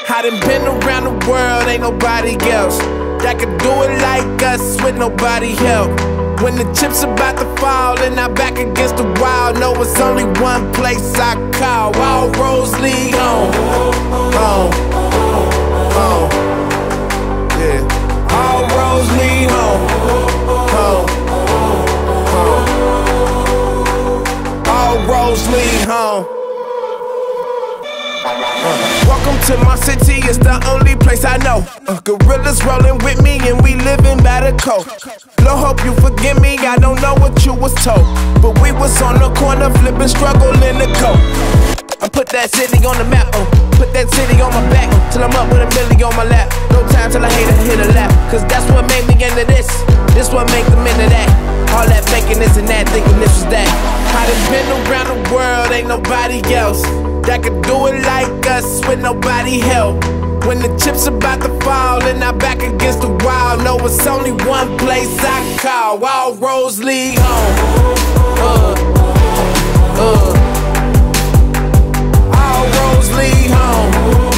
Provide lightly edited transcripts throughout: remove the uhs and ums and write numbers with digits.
I done been around the world, ain't nobody else that could do it like us with nobody help. When the chips about to fall and I'm back against the wall, know it's only one place I call. All roads lead home, home, home. Yeah, all roads lead home, home, home. All roads lead home. Welcome to my city, it's the only place I know. Gorillas rolling with me and we living by the code. Lord, hope you forgive me, I don't know what you was told, but we was on the corner flipping, struggling to cope. I put that city on the map, put that city on my back, till I'm up with a million on my lap. No time till I hit a lap, cause that's what made me into this. This what make them into that. All that faking this and that, thinking this was that. I done been around the world, ain't nobody else that could do it like us with nobody help. When the chips about to fall and I'm back against the wall, know it's only one place I call. All roads lead home. All roads lead home.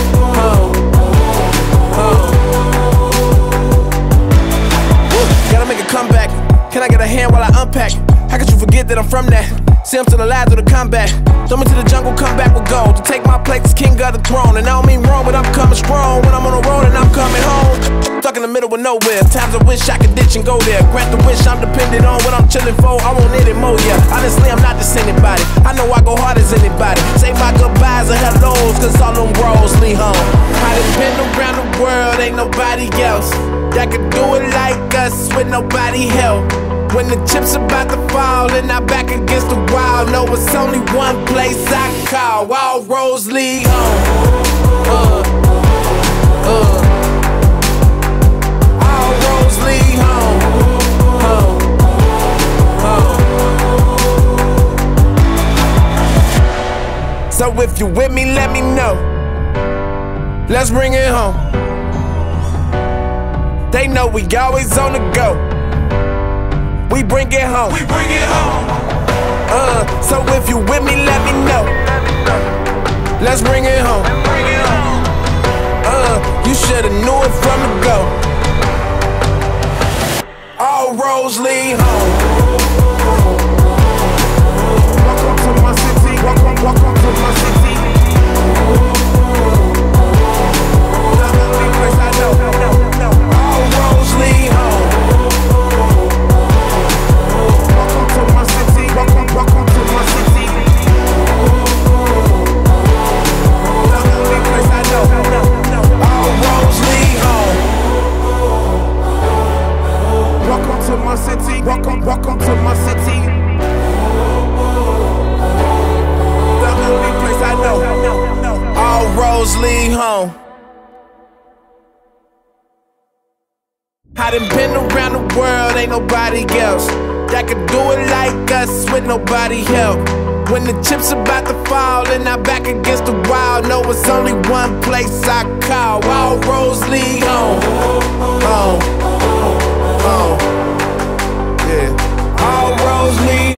Gotta make a comeback. Can I get a hand while I unpack? How could you forget that I'm from that? See, I'm still alive through the combat. Throw me to the jungle, come back with gold. To take my place as king of the throne. And I don't mean wrong, but I'm coming strong. When I'm on the road and I'm coming home. Stuck in the middle of nowhere. Times I wish I could ditch and go there. Grant the wish I'm dependent on what I'm chilling for. I want it more, yeah. Honestly, I'm not just anybody. I know I go hard as anybody. Say my goodbyes and hellos, cause all them roads lead home. I done been around the world, ain't nobody else that could do it like us with nobody help. When the chips about to fall and I'm back against the wall, know it's only one place I call. All roads lead home. All roads lead home. So if you with me, let me know. Let's bring it home. They know we always on the go. We bring it home. We bring it home. So if you with me, let me know. Let's bring it home. You shoulda knew it from the go. All roads lead home. Welcome to my city. Welcome to my city. The only place I know. All roads lead home. Welcome to my city. The only place I know. All roads lead home. Welcome to my city. Welcome to my city. The only place I know. All roads lead home. I done been around the world, ain't nobody else that could do it like us with nobody help. When the chips about to fall and I'm back against the wall, know it's only one place I call. All roads lead home. Home. Home. Yeah. All roads lead